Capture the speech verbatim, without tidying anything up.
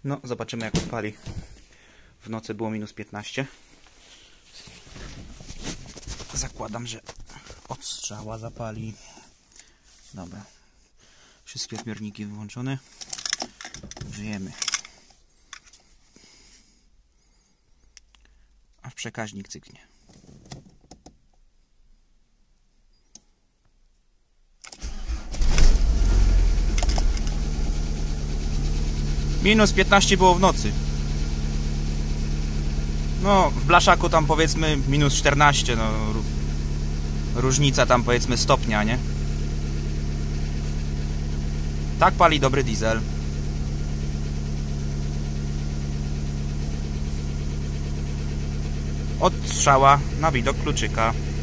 No, zobaczymy jak odpali. W nocy było minus piętnaście. Zakładam, że od strzała zapali. Dobra. Wszystkie odbiorniki wyłączone. Żyjemy. Aż przekaźnik cyknie. Minus piętnaście było w nocy. No, w blaszaku tam powiedzmy minus czternaście, no różnica tam powiedzmy stopnia, nie? Tak pali dobry diesel. Od strzała na widok kluczyka.